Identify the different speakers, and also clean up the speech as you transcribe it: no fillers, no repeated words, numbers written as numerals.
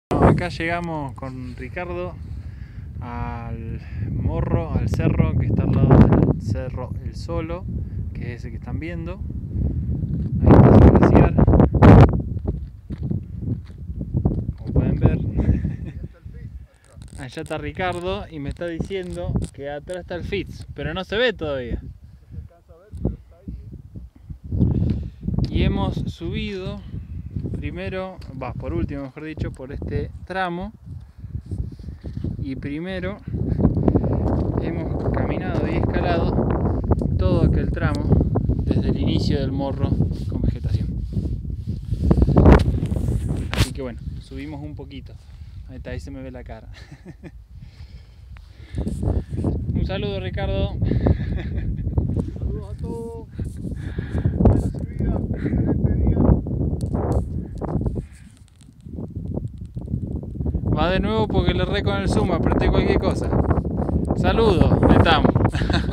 Speaker 1: Acá llegamos con Ricardo al morro, al cerro que está al lado del cerro El Solo, que es ese que están viendo. Ahí está el glaciar, como pueden ver. Allá está Ricardo y me está diciendo que atrás está el Fitz, pero no se ve todavía. Y hemos subido primero, por último mejor dicho, por este tramo. Y primero hemos caminado y escalado todo aquel tramo desde el inicio del morro con vegetación. Así que bueno, subimos un poquito. Ahí está, ahí se me ve la cara. Un saludo, Ricardo.
Speaker 2: Saludos a todos. Buena subida, excelente día.
Speaker 1: Va de nuevo porque le erré con el zoom, apreté cualquier cosa. Saludos, ahí estamos.